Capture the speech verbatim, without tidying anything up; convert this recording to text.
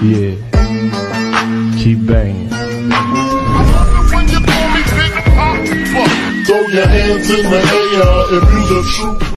Yeah. Keep banging. Throw your hands in the air if you the truth.